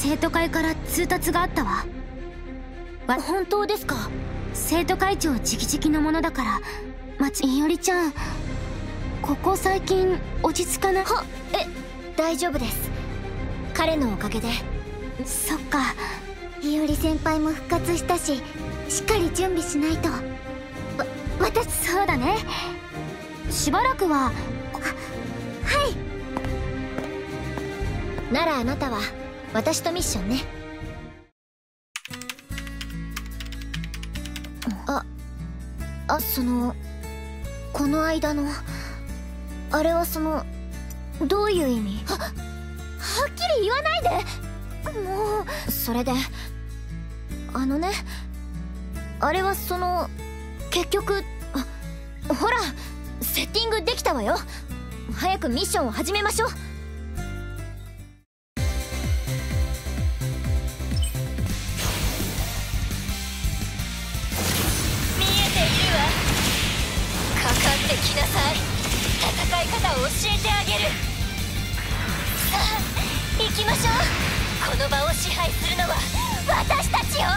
生徒会から通達があったわ。 本当ですか？ 生徒会長直々のものだから。いおりちゃん、ここ最近落ち着かない？ 大丈夫です。彼のおかげで。 そっか。 いおり先輩も復活したし、しっかり準備しないと。 私、そうだね。しばらくは。 はい。 ならあなたは私とミッションね。この間のあれはどういう意味？はっきり言わないで。もうそれであれは結局ほら、セッティングできたわよ。早くミッションを始めましょう。 きなさい。戦い方を教えてあげる。さあ行きましょう。この場を支配するのは私たちよ。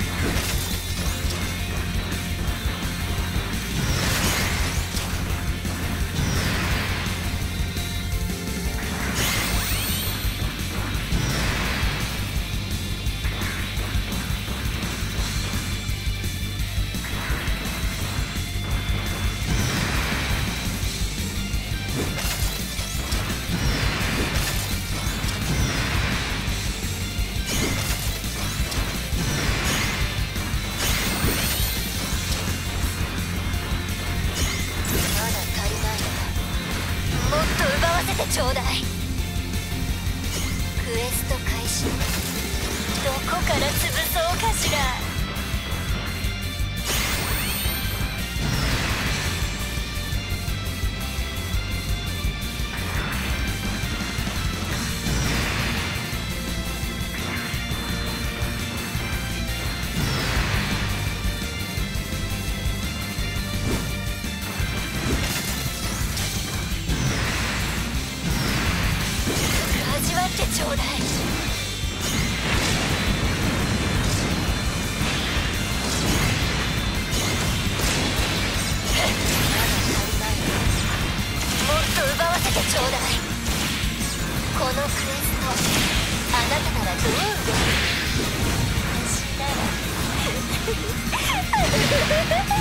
ちょうだい。クエスト開始。どこから潰そうかしら。ちょうだい。もっと奪わせてちょうだい。このクエスト、あなたならどう動く？私なら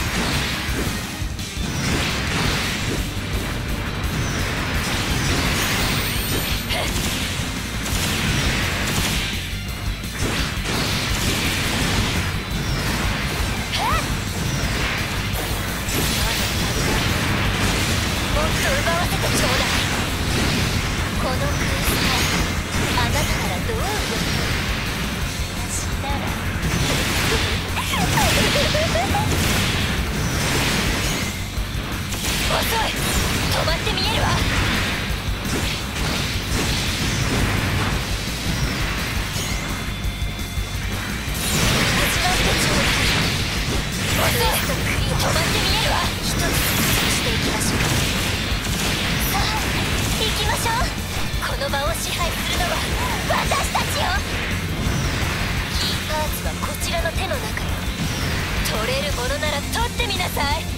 止まって見えるわ。始まってちょうだい。止まって見えるわ。一つずつしていきましょう。さあ行きましょう。この場を支配するのは私たちよ。キーパーツはこちらの手の中よ。取れるものなら取ってみなさい。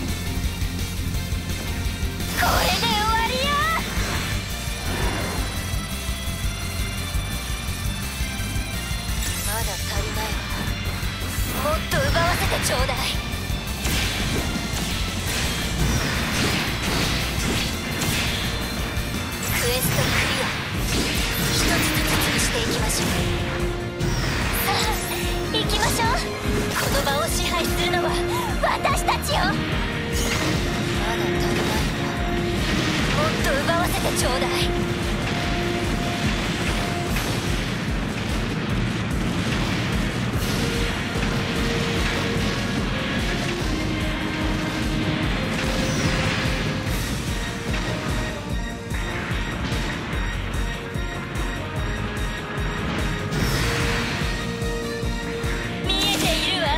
これで終わりよ。まだ足りないわ。もっと奪わせてちょうだい。クエストクリア。一つずつしていきましょう。さあ行きましょう。この場を支配するのは私たちよ。まだ足りない。もっと奪わせてちょうだい。見えているわ。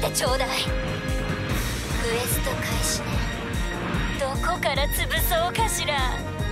てちょうだい。クエスト開始ね。どこから潰そうかしら。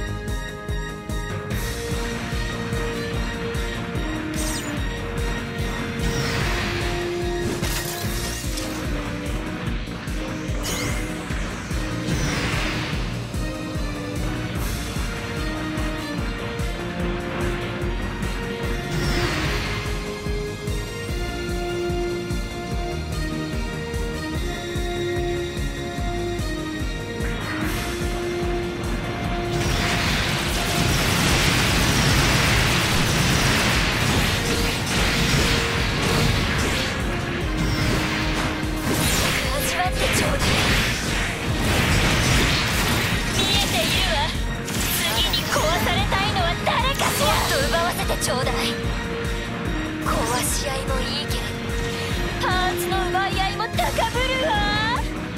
ちょうだい。壊し合いもいいけれどパーツの奪い合いも高ぶるわ。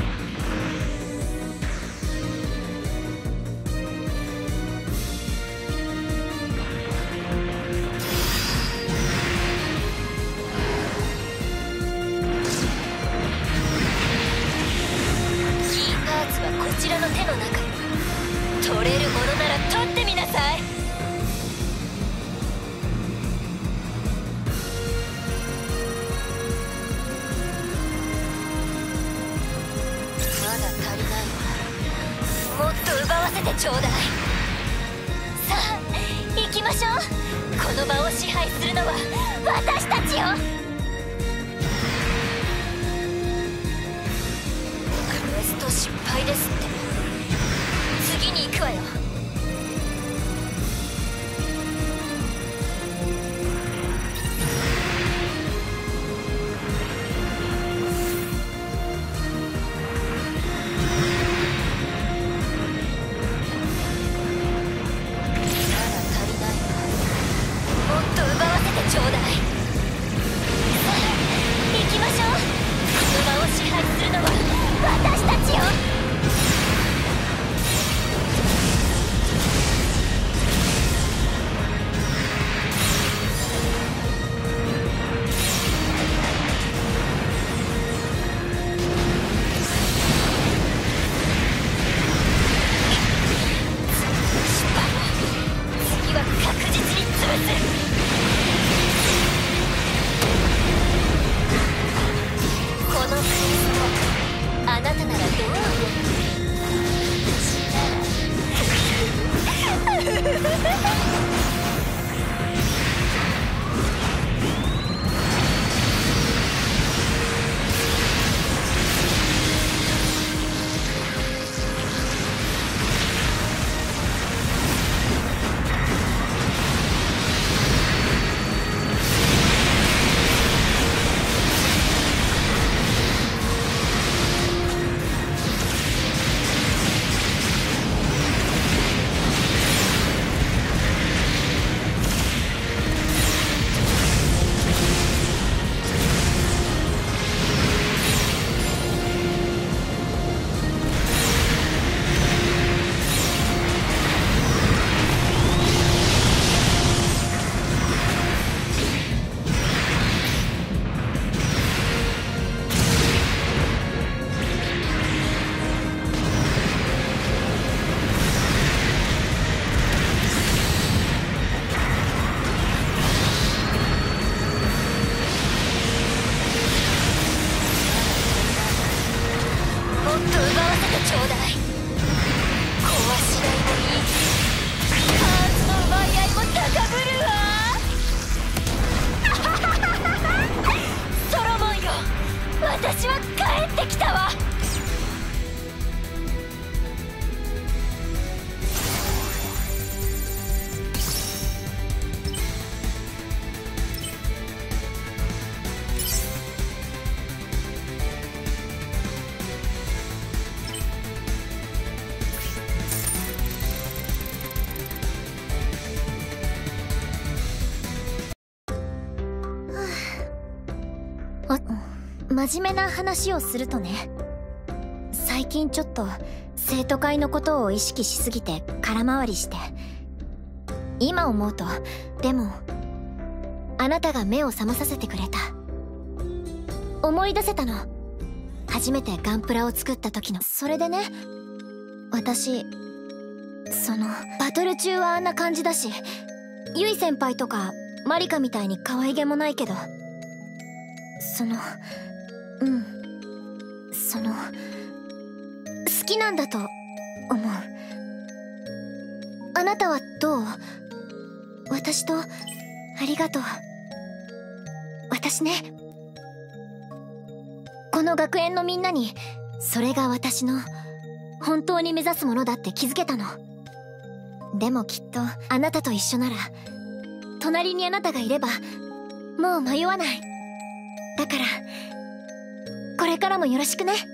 キーパーツはこちらの手の中に。取れるものなら取ってみなさい。もっと奪わせてちょうだい。さあ行きましょう。この場を支配するのは私たちよ。クエスト失敗ですって。次に行くわよ。ちょうだい。さあ行きましょう。この場を支配するのは私たちよ。次は確実に潰す。このクエスト、あなたならどう思う？ちょうだい。壊し合いもいい。パーツの奪い合いも高ぶるわ。ソロモンよ、私は帰ってきたわ。真面目な話をするとね、最近ちょっと生徒会のことを意識しすぎて空回りして、今思うと、でもあなたが目を覚まさせてくれた。思い出せたの、 初めてガンプラを作った時の。それでね、私バトル中はあんな感じだし、ゆい先輩とかマリカみたいに可愛げもないけど、好きなんだと思う。あなたはどう？私と、ありがとう。私ね、この学園のみんなに、それが私の本当に目指すものだって気づけたの。でもきっとあなたと一緒なら、隣にあなたがいればもう迷わない。だからこれからもよろしくね。